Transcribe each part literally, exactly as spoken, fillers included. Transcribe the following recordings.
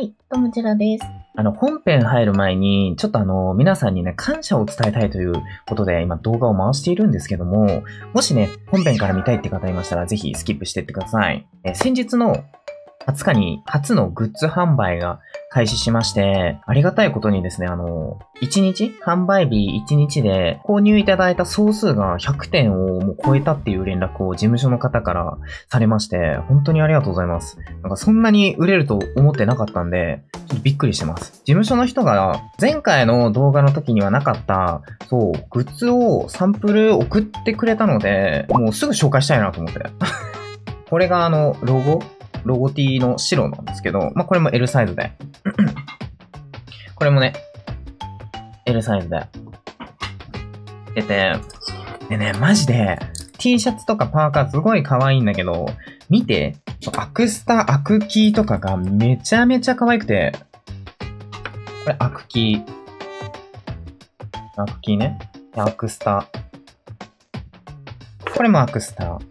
い、ともちらです。あの、本編入る前に、ちょっとあの、皆さんにね、感謝を伝えたいということで、今動画を回しているんですけども、もしね、本編から見たいって方いましたら、ぜひスキップしてってください。え、先日のはつかに初のグッズ販売が開始しまして、ありがたいことにですね、あの、いちにち販売日いちにちで購入いただいた総数がひゃくてんをもう超えたっていう連絡を事務所の方からされまして、本当にありがとうございます。なんかそんなに売れると思ってなかったんで、ちょっとびっくりしてます。事務所の人が前回の動画の時にはなかった、そう、グッズをサンプル送ってくれたので、もうすぐ紹介したいなと思って。これがあの、ロゴロゴ T の白なんですけど、まあ、これも L サイズで。これもね、L サイズで。出て、でね、マジで、T シャツとかパーカーすごい可愛いんだけど、見て、アクスタ、アクキーとかがめちゃめちゃ可愛くて、これアクキー。アクキーね。アクスタ。これもアクスタ。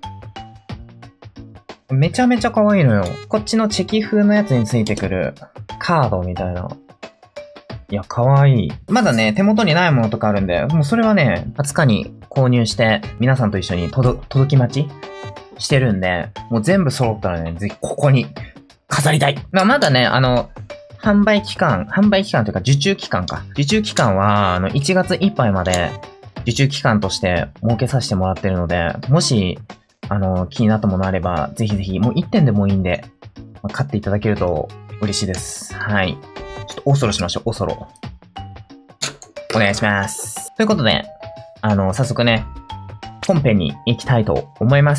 めちゃめちゃ可愛いのよ。こっちのチェキ風のやつについてくるカードみたいな。いや、可愛い。まだね、手元にないものとかあるんで、もうそれはね、はつかに購入して、皆さんと一緒に届、届き待ちしてるんで、もう全部揃ったらね、ぜひここに飾りたい。まあ、まだね、あの、販売期間、販売期間というか受注期間か。受注期間は、あの、いちがついっぱいまで受注期間として設けさせてもらってるので、もし、あの、気になったものあれば、ぜひぜひ、もういってんでもいいんで、まあ、買っていただけると嬉しいです。はい。ちょっとオソロしましょう、オソロ。お願いします。ということで、あの、早速ね、本編に行きたいと思います。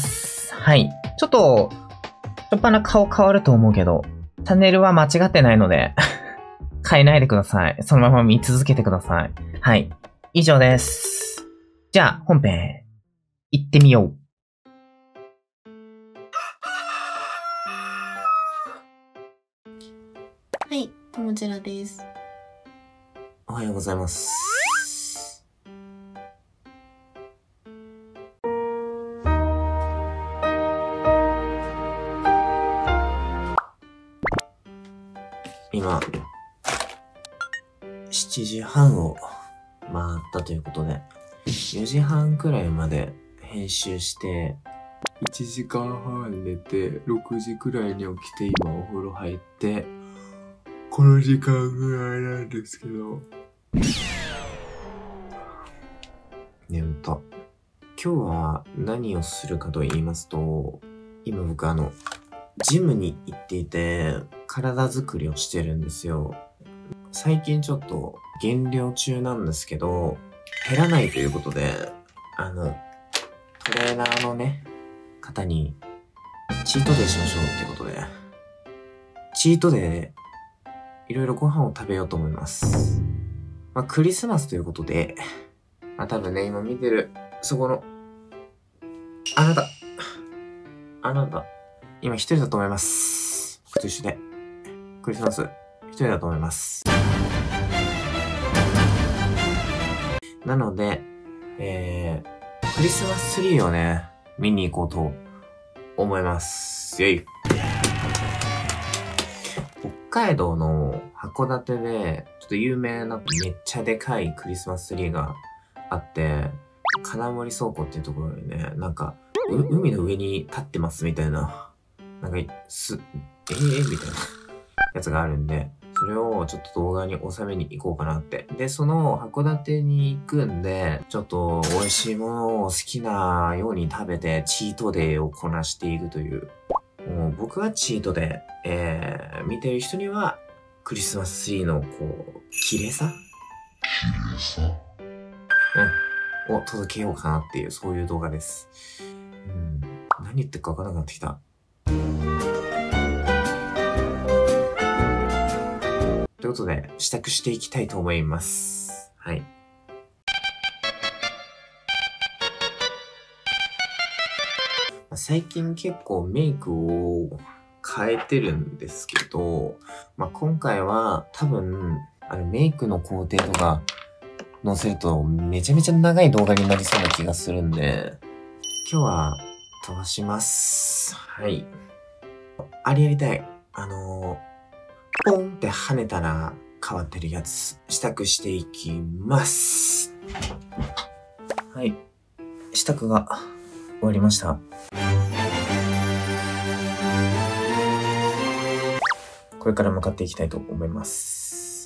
はい。ちょっと、ちょっぱな顔変わると思うけど、チャンネルは間違ってないので、変えないでください。そのまま見続けてください。はい。以上です。じゃあ、本編、行ってみよう。 はい、ともちらです。 おはようございます。今、しちじはんを回ったということで、よじはんくらいまで編集して、いちじかんはん寝て、ろくじくらいに起きて今お風呂入って、この時間ぐらいなんですけど。眠った。今日は何をするかと言いますと、今僕あの、ジムに行っていて、体作りをしてるんですよ。最近ちょっと減量中なんですけど、減らないということで、あの、トレーナーのね、方に、チートデイしましょうってことで、チートデイ、いろいろご飯を食べようと思います。まあ、クリスマスということで、まあ、多分ね、今見てる、そこの、あなた、あなた、今一人だと思います。僕と一緒で、クリスマス、一人だと思います。なので、えー、クリスマスツリーをね、見に行こうと思います。イェイ。北海道の函館で、ちょっと有名なめっちゃでかいクリスマスツリーがあって、金森倉庫っていうところにね、なんか、海の上に立ってますみたいな、なんか、す、えー、みたいなやつがあるんで、それをちょっと動画に収めに行こうかなって。で、その函館に行くんで、ちょっと美味しいものを好きなように食べて、チートデイをこなしていくという。もう僕はチートで、えー、見てる人にはクリスマスツリーのこう、綺麗さ綺麗さうん。を届けようかなっていう、そういう動画です。うん。何言ってるかわからなくなってきた。ということで、支度していきたいと思います。はい。最近結構メイクを変えてるんですけど、まあ、今回は多分、あのメイクの工程とか載せるとめちゃめちゃ長い動画になりそうな気がするんで、今日は飛ばします。はい。あれやりたい。あのポンって跳ねたら変わってるやつ、支度していきます。 はい。支度が終わりました。これから向かっていきたいと思います。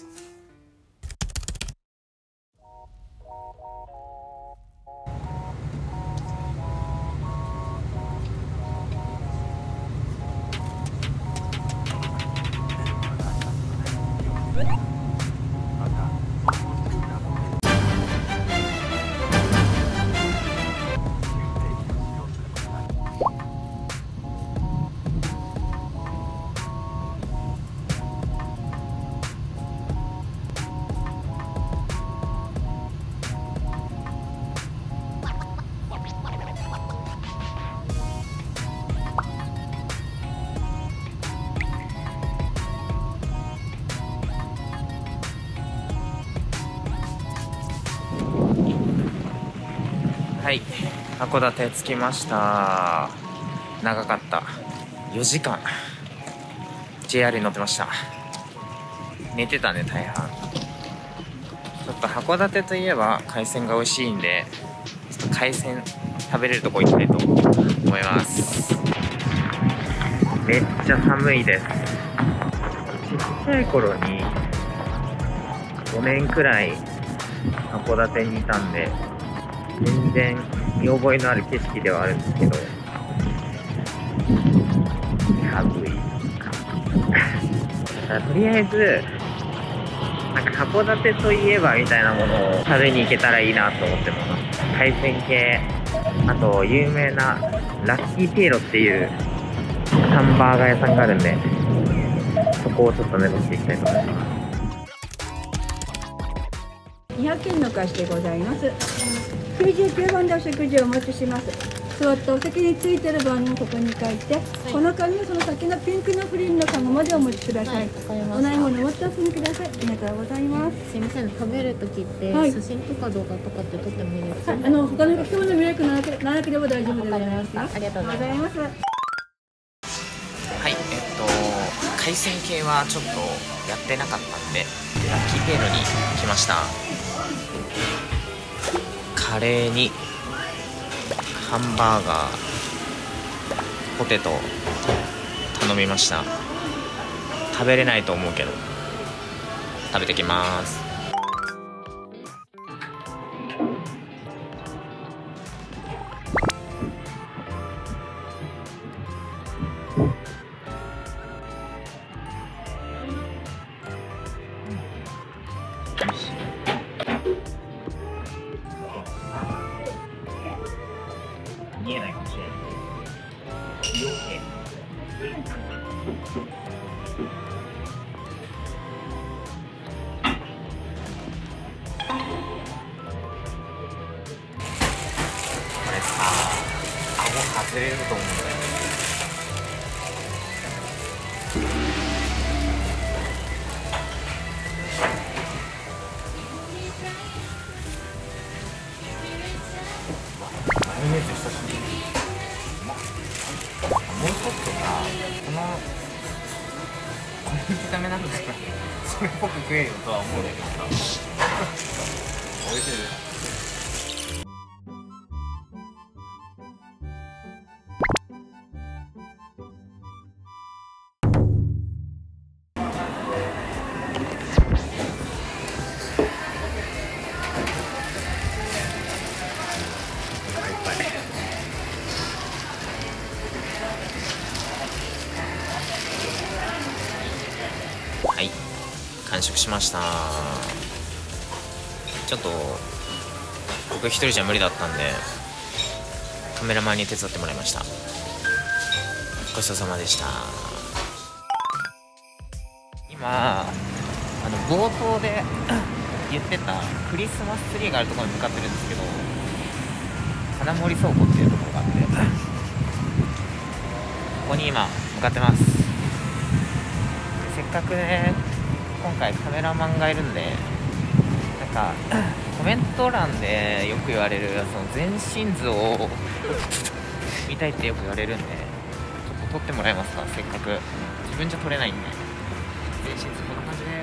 はい、函館着きました。長かった。よじかん ジェイアール に乗ってました。寝てたね、大半。ちょっと函館といえば海鮮が美味しいんで、ちょっと海鮮食べれるとこ行きたいと思います。めっちゃ寒いです。ちっちゃい頃にごねんくらい函館にいたんで、全然見覚えのある景色ではあるんですけど、寒い。とりあえず、なんか函館といえばみたいなものを食べに行けたらいいなと思ってます。海鮮系、あと有名なラッキーピエロっていうハンバーガー屋さんがあるんで、そこをちょっと目指していきたいと思います。 にひゃくえんの貸しでございます。きゅうじゅうきゅうばんでお食事をお持ちします。座ってお席についてる番号ここに書いて、はい、この紙をその先のピンクのプリンのカゴまでお持ちください。はい、おないものを持ってお進みください。ありがとうございます。 すみません、食べるときって、はい、写真とか動画とかって撮ってもいいですか？はい、あの他の人の迷惑ななければ大丈夫でございます。 ありがとうございます。 はい、えっと海鮮系はちょっとやってなかったんで、ラッキーピエロに来ました。カレーにハンバーガー、ポテト頼みました。食べれないと思うけど食べてきます。見えないかもしれない。これさ、顎外れると思うんだよね。マヨネーズ久しぶり。もうちょっとさ、このこの見た目なんだからそれっぽく食えるとは思うんだけどさ美味しいです。はい、完食しました。ちょっと僕一人じゃ無理だったんでカメラマンに手伝ってもらいました。ごちそうさまでした。今あの冒頭で言ってたクリスマスツリーがあるところに向かってるんですけど、金森倉庫っていうところがあって、ここに今向かってます。せっかくね、今回カメラマンがいるんで、なんかコメント欄でよく言われるその全身図を見たいってよく言われるんで、ちょっと撮ってもらえますか。せっかく自分じゃ撮れないんで、 寝室こんな感じです。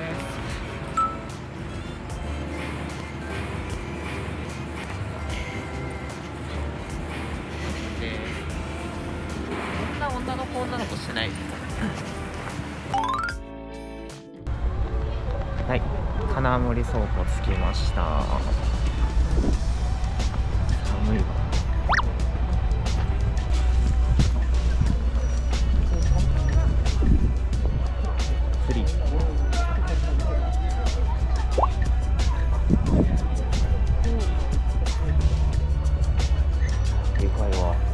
で、こんな女の子女の子してないです。はい、金森倉庫着きました。寒いわ。釣り。でかいわ。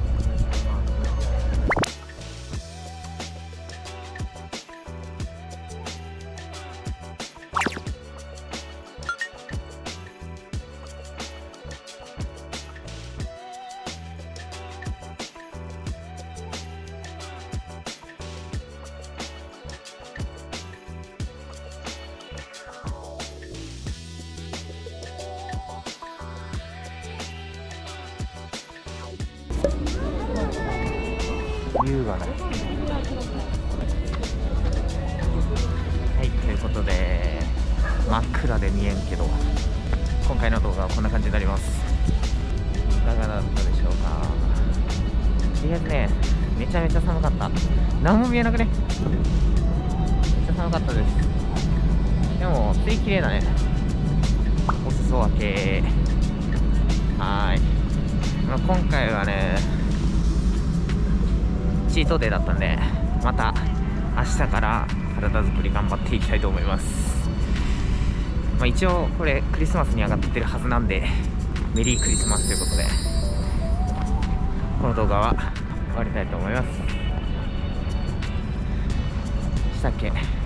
優雅な。はい、ということで真っ暗で見えんけど今回の動画はこんな感じになります。いかがだったでしょうか。とりあえずね、めちゃめちゃ寒かった。何も見えなくね。めっちゃ寒かったです。でも水綺麗だね。お裾分け。はーい、まあ、今回はねチートデーだったんで、また明日から体作り頑張っていきたいと思います。まあ、一応これクリスマスに上がってるはずなんで、メリークリスマスということでこの動画は終わりたいと思います。したっけ。